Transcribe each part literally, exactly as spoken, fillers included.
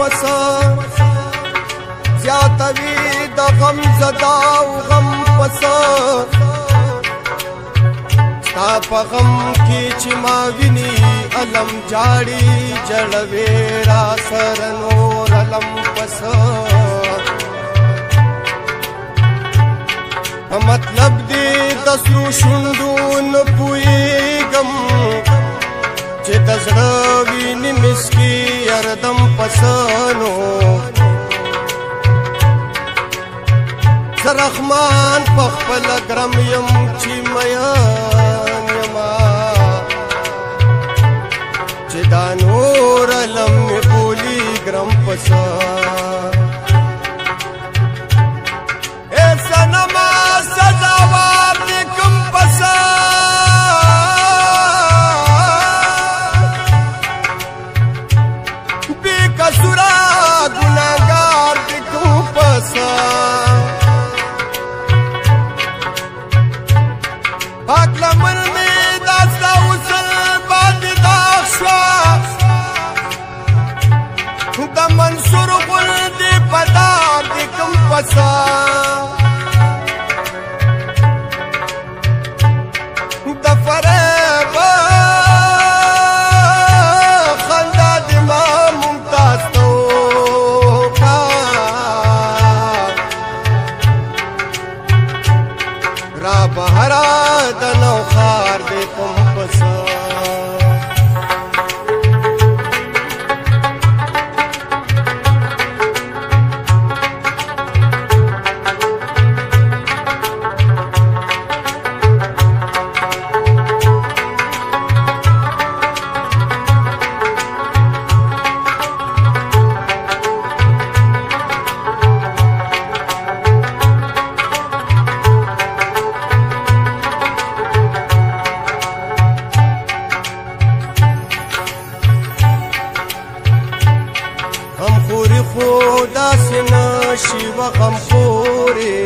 پس زیاتوی د غم زدا او غم پس ستا په غم کې چې ما ویني علم جاړي جړوي را سر نور علم پس مطلب دې د سرو شونډو نه پوهېږم چې د زړه وینې مسکي اردم پسنو زه رحمان په خپله ګرم یم چې مین یما چې دا نور علم مې بولي ګرم پسه د فریب خندا د ما ممتاز تو کا را بهرا د نو خار د کوم پسا خدا سنا شیو غم خوري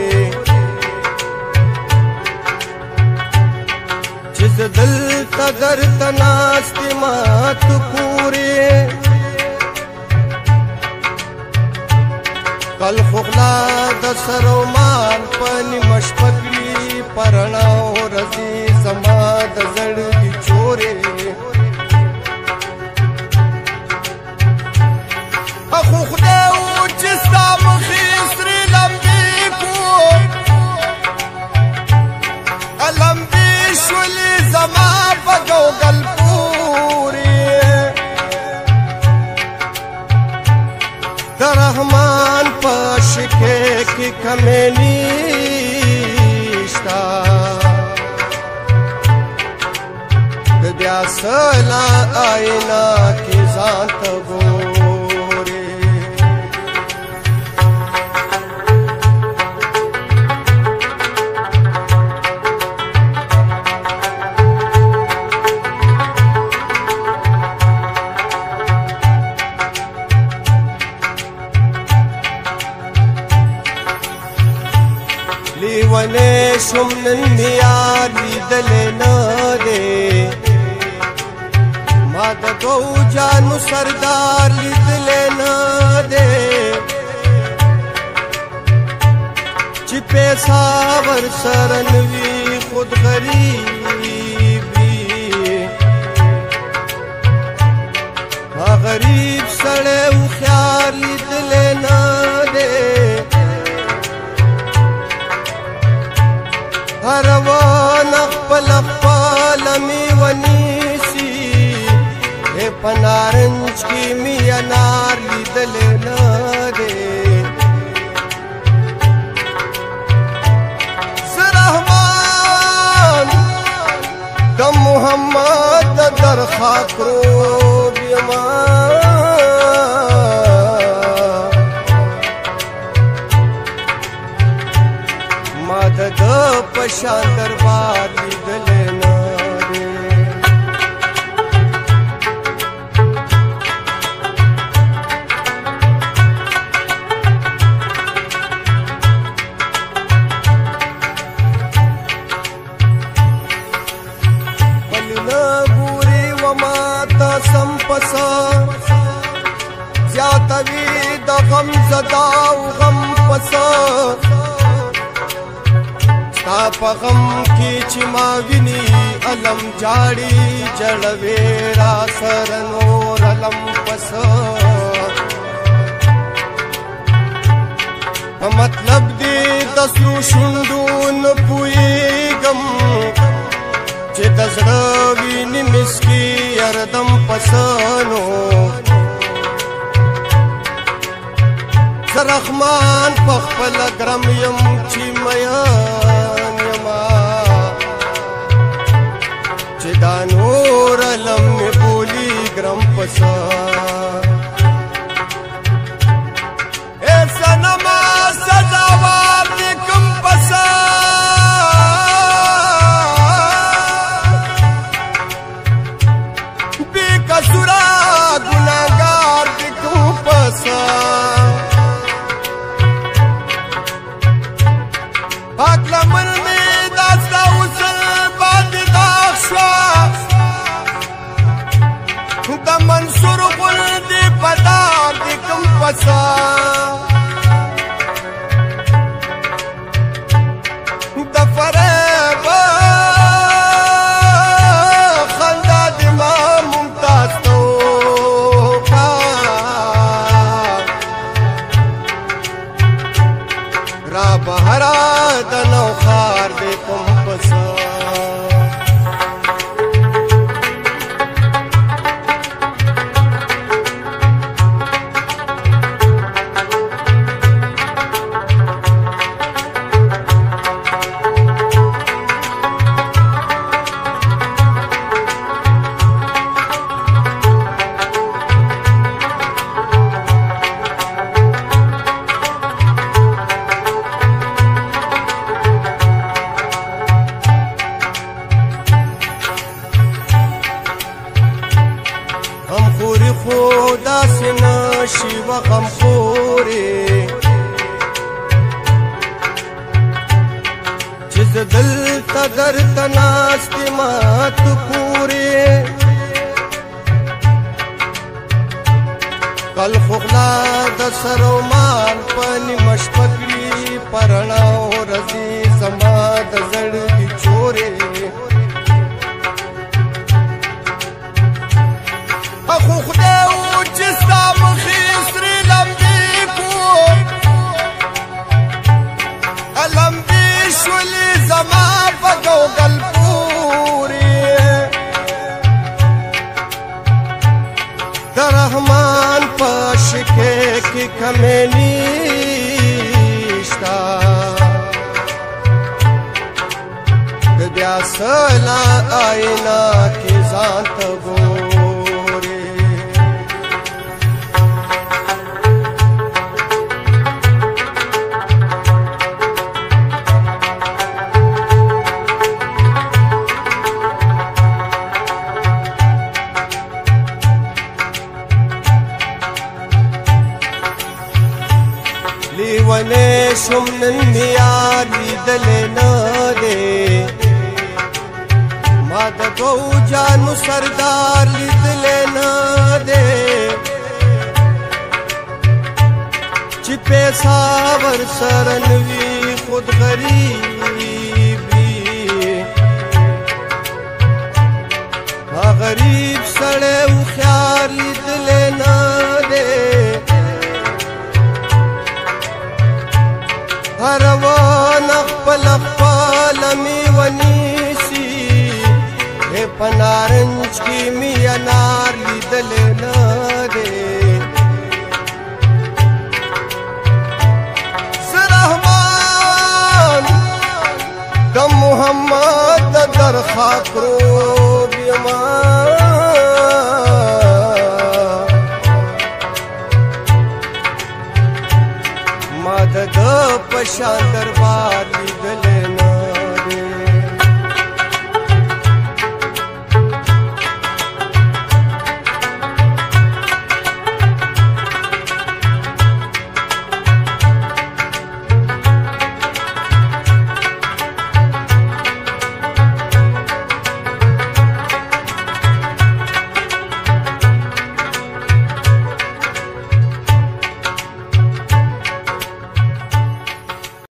چې دل تدر تناست مات پوره کل خلا د سرو مان پني مشپکړي پرناو رزي سما د زړ دي چوره اخو خدای او چې ستا مخې سرې لمبې کو لمبې شولې زما په ګوګل پورې د رحمان په شکې کې کمې نشته د بیا سلا آئینه کې ځان ته لیوانه شم نن میار لیدلې نه دی ما د دو جانو سردار لیدلې نه دی چې پیسا ور سره نوي خود غریب ما غریب سړی او خیال لیدلې نه دی روان خپل خپل می ونیسی اے پنارنج کی می انار لیدل نه دی رحمان د محمد در خاطرو بیما د پشان دربار لیدل نه دی بلنا ګوري و ما ته سم پسا زیاتوي په غم کې چې ما ویني علم جاړي جړوي را سره نور علم پس مطلب دې د سرو شونډو نه پوهېږم چې د زړه وینې مسکي یردم پسنو زه رحمان په خپله ګرم یم چې مین یما چې دا نور علم مې بولي ګرم پسن پاک لمن می داستا وصل باندې داغ شوه د منصور غل دې په دار دې کوم پسه د فریب خندا د ما ممتاز توکا را بهرا د نو خار دې کوم پسه غمخوري خو داسې نشي و غمخورې چې زه دلته درته ناست ما ته پورې کل خو غلا د سر و مال په نیمه شپه کړي په رڼا ورځې زما د زړګي چورې خو خدای و چې ستا مخې سرې لمبې کو لمبې شولې زما په ګوګل پورې د رحمان په شکې کې کمې نشته د بیا سلا آئینه کې ځان ته ګورې لیونې شوم نن مې یار لیدلې نه دی ما د دوو جانو سردار لیدلې نه دی چې پیسه ورسره نه وي خود غریب وي غریب سړی هوښیار لیدلې نه دی هر ونه خپل خپل می ونیسي په نارنج کې می انار لیدلې نه دی زه رحمان د محمد د در خاکروب یما ما د ده په شان در